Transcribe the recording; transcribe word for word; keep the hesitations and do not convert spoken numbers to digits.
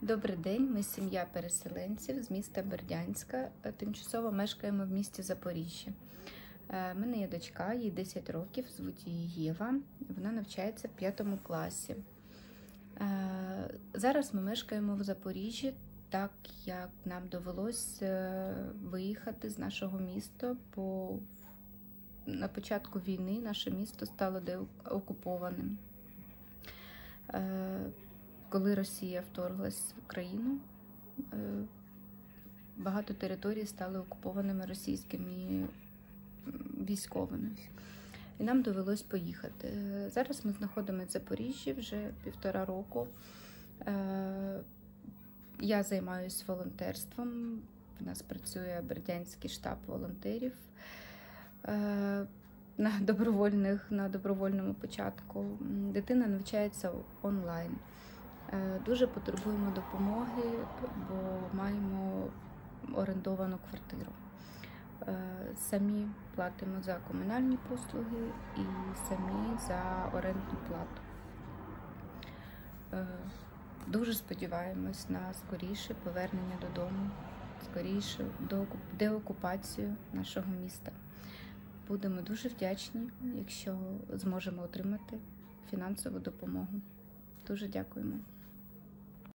Добрий день, ми сім'я переселенців з міста Бердянська. Тимчасово мешкаємо в місті Запоріжжя. У мене є дочка, їй десять років, звуть її Єва. Вона навчається в п'ятому класі. Зараз ми мешкаємо в Запоріжжі, так як нам довелось виїхати з нашого міста, бо на початку війни наше місто стало деокупованим. Коли Росія вторглась в Україну, багато територій стали окупованими російськими військовими. І нам довелось поїхати. Зараз ми знаходимося в Запоріжжі вже півтора року. Я займаюся волонтерством. У нас працює Бердянський штаб волонтерів на добровольних, на добровольному початку. Дитина навчається онлайн. Дуже потребуємо допомоги, бо маємо орендовану квартиру. Самі платимо за комунальні послуги і самі за орендну плату. Дуже сподіваємось на скоріше повернення додому, скоріше деокупацію нашого міста. Будемо дуже вдячні, якщо зможемо отримати фінансову допомогу. Дуже дякуємо.